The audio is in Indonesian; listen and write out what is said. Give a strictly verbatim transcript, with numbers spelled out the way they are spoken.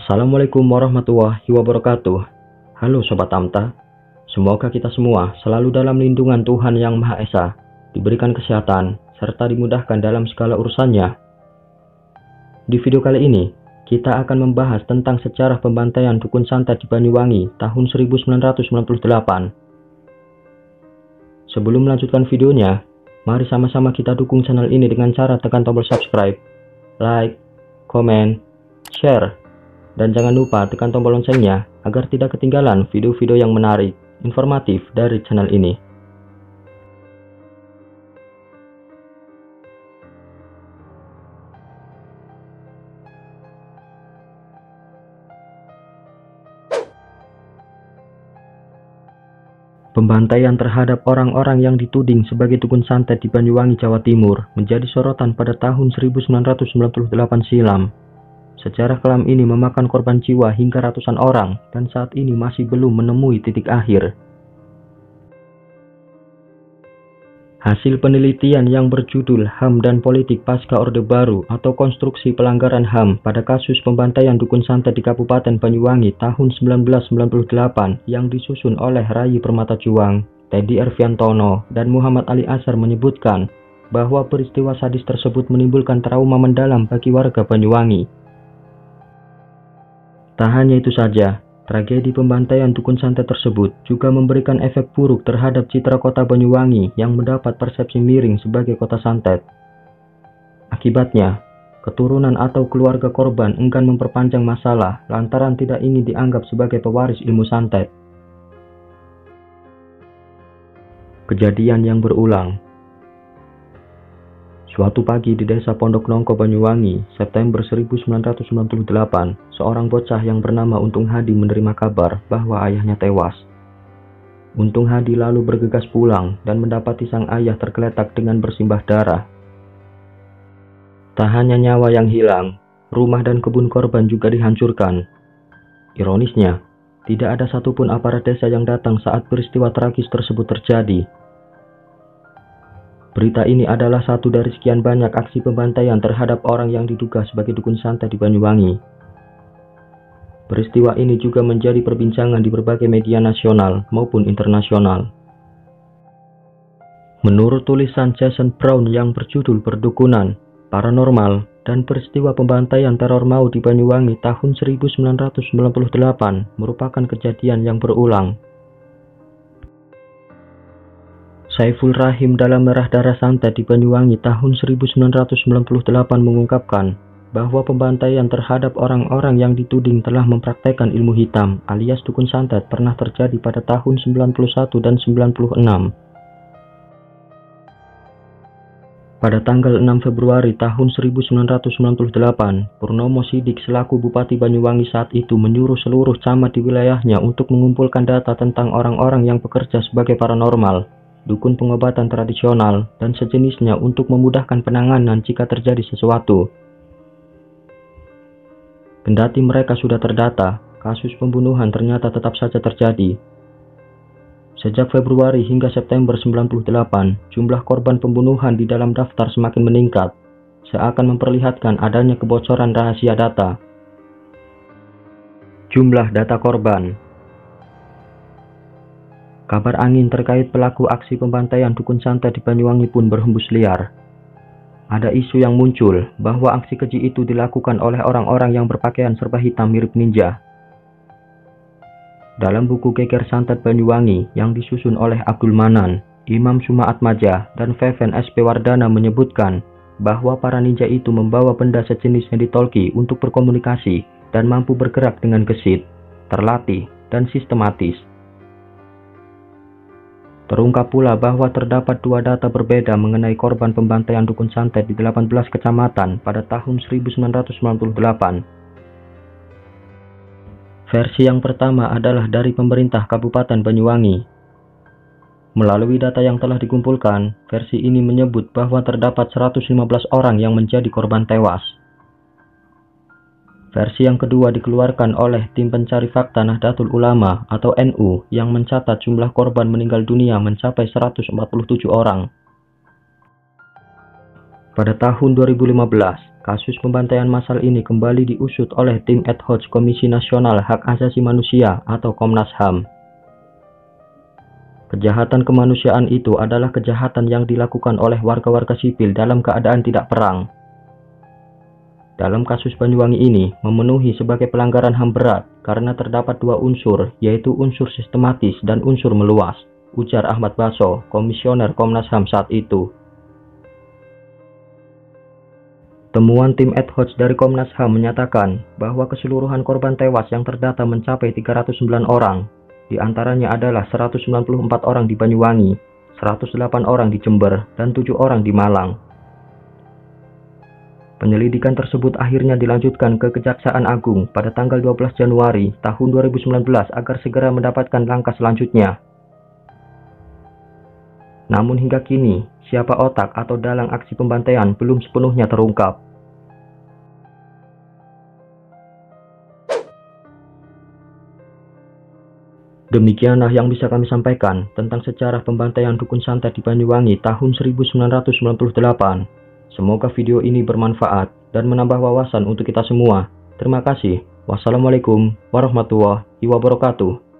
Assalamualaikum warahmatullahi wabarakatuh. Halo Sobat Amta, semoga kita semua selalu dalam lindungan Tuhan Yang Maha Esa, diberikan kesehatan, serta dimudahkan dalam segala urusannya. Di video kali ini, kita akan membahas tentang sejarah pembantaian dukun santet di Banyuwangi tahun seribu sembilan ratus sembilan puluh delapan. Sebelum melanjutkan videonya, mari sama-sama kita dukung channel ini dengan cara tekan tombol subscribe, like, komen, share, dan jangan lupa tekan tombol loncengnya agar tidak ketinggalan video-video yang menarik, informatif dari channel ini. Pembantaian terhadap orang-orang yang dituding sebagai dukun santet di Banyuwangi, Jawa Timur menjadi sorotan pada tahun seribu sembilan ratus sembilan puluh delapan silam. Sejarah kelam ini memakan korban jiwa hingga ratusan orang dan saat ini masih belum menemui titik akhir. Hasil penelitian yang berjudul H A M dan Politik Pasca Orde Baru atau Konstruksi Pelanggaran H A M pada kasus pembantaian dukun santet di Kabupaten Banyuwangi tahun seribu sembilan ratus sembilan puluh delapan yang disusun oleh Rayi Permatajuang, Teddy Erviantono, dan Muhammad Ali Ashar menyebutkan bahwa peristiwa sadis tersebut menimbulkan trauma mendalam bagi warga Banyuwangi. Tak hanya itu saja, tragedi pembantaian dukun santet tersebut juga memberikan efek buruk terhadap citra kota Banyuwangi yang mendapat persepsi miring sebagai kota santet. Akibatnya, keturunan atau keluarga korban enggan memperpanjang masalah lantaran tidak ingin dianggap sebagai pewaris ilmu santet. Kejadian yang berulang. Suatu pagi di desa Pondok Nongko, Banyuwangi, September seribu sembilan ratus sembilan puluh delapan, seorang bocah yang bernama Untung Hadi menerima kabar bahwa ayahnya tewas. Untung Hadi lalu bergegas pulang dan mendapati sang ayah tergeletak dengan bersimbah darah. Tak hanya nyawa yang hilang, rumah dan kebun korban juga dihancurkan. Ironisnya, tidak ada satupun aparat desa yang datang saat peristiwa tragis tersebut terjadi. Berita ini adalah satu dari sekian banyak aksi pembantaian terhadap orang yang diduga sebagai dukun santet di Banyuwangi. Peristiwa ini juga menjadi perbincangan di berbagai media nasional maupun internasional. Menurut tulisan Jason Brown yang berjudul Perdukunan, Paranormal, dan Peristiwa Pembantaian Teror Maut di Banyuwangi tahun seribu sembilan ratus sembilan puluh delapan merupakan kejadian yang berulang. Saiful Rahim dalam Merah Darah Santet di Banyuwangi tahun seribu sembilan ratus sembilan puluh delapan mengungkapkan bahwa pembantaian terhadap orang-orang yang dituding telah mempraktekkan ilmu hitam alias dukun santet pernah terjadi pada tahun sembilan puluh satu dan sembilan puluh enam. Pada tanggal enam Februari tahun seribu sembilan ratus sembilan puluh delapan, Purnomo Sidik selaku Bupati Banyuwangi saat itu menyuruh seluruh camat di wilayahnya untuk mengumpulkan data tentang orang-orang yang bekerja sebagai paranormal, dukun pengobatan tradisional, dan sejenisnya untuk memudahkan penanganan jika terjadi sesuatu. Kendati mereka sudah terdata, kasus pembunuhan ternyata tetap saja terjadi. Sejak Februari hingga September sembilan puluh delapan, jumlah korban pembunuhan di dalam daftar semakin meningkat, seakan memperlihatkan adanya kebocoran rahasia data. Jumlah data korban. Kabar angin terkait pelaku aksi pembantaian dukun santet di Banyuwangi pun berhembus liar. Ada isu yang muncul bahwa aksi keji itu dilakukan oleh orang-orang yang berpakaian serba hitam mirip ninja. Dalam buku Geger Santet Banyuwangi yang disusun oleh Abdul Manan, Imam Suma Atmaja, dan Feven S P Wardana menyebutkan bahwa para ninja itu membawa benda sejenis yang ditolki untuk berkomunikasi dan mampu bergerak dengan gesit, terlatih, dan sistematis. Terungkap pula bahwa terdapat dua data berbeda mengenai korban pembantaian dukun santet di delapan belas kecamatan pada tahun seribu sembilan ratus sembilan puluh delapan. Versi yang pertama adalah dari pemerintah Kabupaten Banyuwangi. Melalui data yang telah dikumpulkan, versi ini menyebut bahwa terdapat seratus lima belas orang yang menjadi korban tewas. Versi yang kedua dikeluarkan oleh Tim Pencari Fakta Nahdlatul Ulama atau N U yang mencatat jumlah korban meninggal dunia mencapai seratus empat puluh tujuh orang. Pada tahun dua ribu lima belas, kasus pembantaian massal ini kembali diusut oleh tim ad hoc Komisi Nasional Hak Asasi Manusia atau Komnas H A M. Kejahatan kemanusiaan itu adalah kejahatan yang dilakukan oleh warga-warga sipil dalam keadaan tidak perang. Dalam kasus Banyuwangi ini memenuhi sebagai pelanggaran H A M berat karena terdapat dua unsur, yaitu unsur sistematis dan unsur meluas, ujar Ahmad Baso, Komisioner Komnas H A M saat itu. Temuan tim ad hoc dari Komnas H A M menyatakan bahwa keseluruhan korban tewas yang terdata mencapai tiga ratus sembilan orang. Di antaranya adalah seratus sembilan puluh empat orang di Banyuwangi, seratus delapan orang di Jember, dan tujuh orang di Malang. Penyelidikan tersebut akhirnya dilanjutkan ke Kejaksaan Agung pada tanggal dua belas Januari tahun dua ribu sembilan belas agar segera mendapatkan langkah selanjutnya. Namun hingga kini, siapa otak atau dalang aksi pembantaian belum sepenuhnya terungkap. Demikianlah yang bisa kami sampaikan tentang sejarah pembantaian dukun santet di Banyuwangi tahun seribu sembilan ratus sembilan puluh delapan. Semoga video ini bermanfaat dan menambah wawasan untuk kita semua. Terima kasih. Wassalamualaikum warahmatullahi wabarakatuh.